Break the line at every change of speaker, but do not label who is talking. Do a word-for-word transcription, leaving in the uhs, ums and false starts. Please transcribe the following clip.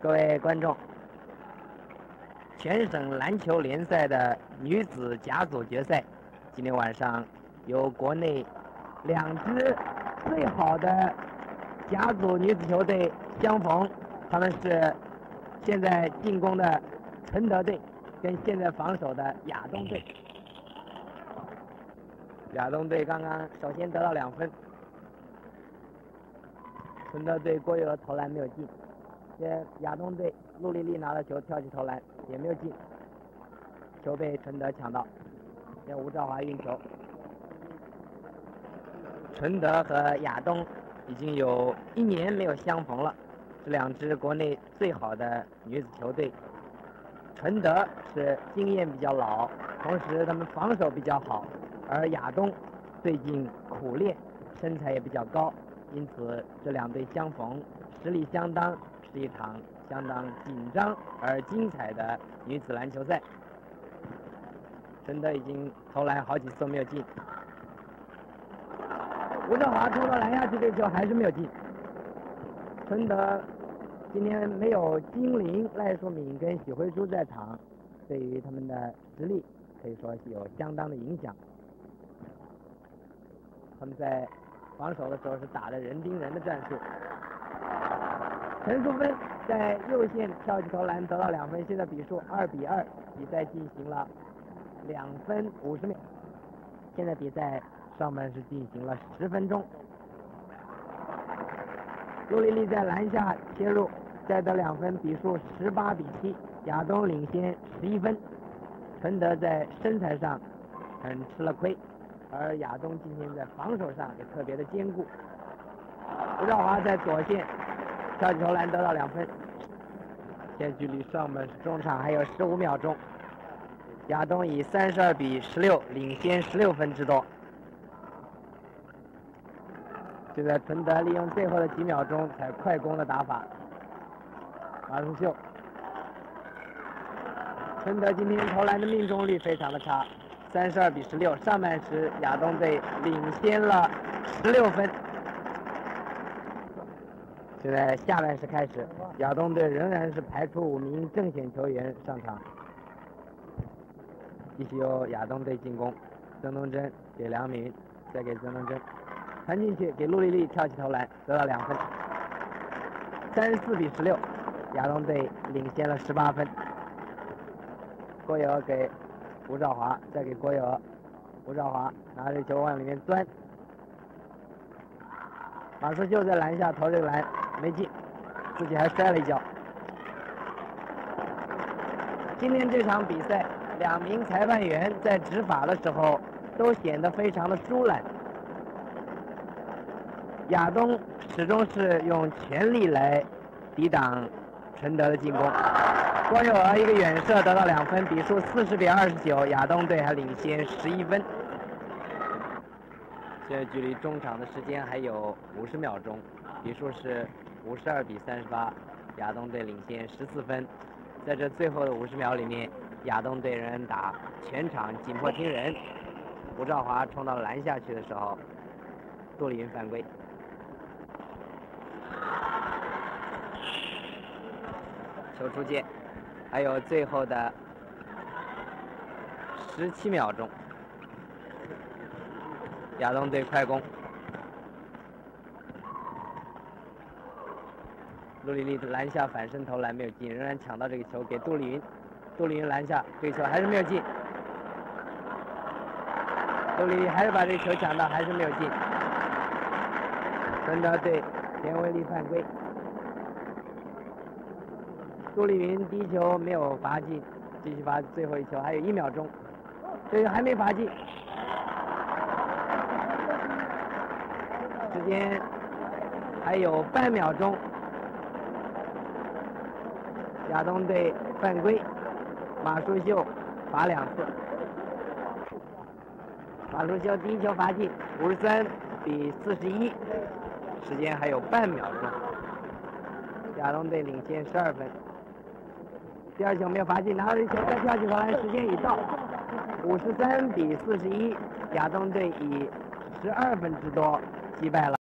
各位观众，全省篮球联赛的女子甲组决赛，今天晚上由国内两支最好的甲组女子球队相逢，他们是现在进攻的承德队跟现在防守的亚东队。亚东队刚刚首先得到两分，承德队郭玉娥投篮没有进。这亚东队陆丽丽拿了球跳起投篮也没有进，球被承德抢到，现吴兆华运球。承德和亚东已经有一年没有相逢了，是两支国内最好的女子球队。承德是经验比较老，同时他们防守比较好，而亚东最近苦练，身材也比较高，因此这两队相逢实力相当，是一场相当紧张而精彩的女子篮球赛。承德已经投篮好几次都没有进，吴兆华冲到篮下去，这球还是没有进。承德今天没有金玲、赖淑敏跟许慧珠在场，对于他们的实力可以说是有相当的影响。他们在防守的时候是打的人盯人的战术。陈淑芬在右线跳起投篮得到两分，现在比数二比二，比赛进行了两分五十秒。现在比赛上半时进行了十分钟。陆丽丽在篮下切入，再得两分，比数十八比七，亚东领先十一分。承德在身材上很吃了亏，而亚东今天在防守上也特别的坚固。吴兆华在左线跳起投篮得到两分，现在距离上半中场还有十五秒钟，亚东以三十二比十六领先十六分之多。现在承德利用最后的几秒钟才快攻的打法，马淑秀。承德今天投篮的命中率非常的差，三十二比十六，上半时亚东队领先了十六分。现在下半时开始，亚东队仍然是排出五名正选球员上场，继续由亚东队进攻。曾东珍给梁敏，再给曾东珍，传进去给陆丽丽跳起投篮得到两分，三十四比十六，亚东队领先了十八分。郭友给吴兆华，再给郭友，吴兆华拿着球往里面钻，马淑秀在篮下投这个篮没进，自己还摔了一跤。今天这场比赛，两名裁判员在执法的时候都显得非常的疏懒。亚东始终是用全力来抵挡承德的进攻。郭友儿一个远射得到两分，比数四十比二十九，亚东队还领先十一分。现在距离中场的时间还有五十秒钟，比数是五十二比三十八，亚东队领先十四分。在这最后的五十秒里面，亚东队仍然打全场紧迫盯人。吴兆华冲到篮下去的时候，杜丽云犯规。球出界，还有最后的十七秒钟，亚东队快攻。陆丽丽篮下反身投篮没有进，仍然抢到这个球给杜丽云，杜丽云篮下这个球还是没有进，杜丽丽还是把这个球抢到，还是没有进。承德队田维丽犯规，杜丽云第一球没有罚进，继续罚最后一球，还有一秒钟，这个还没罚进，时间还有半秒钟。亚东队犯规，马淑秀罚两次，马淑秀第一球罚进，五十三比四十一，时间还有半秒钟，亚东队领先十二分。第二球没有罚进，拿到这球再跳起投篮，时间已到，五十三比四十一，亚东队以十二分之多击败了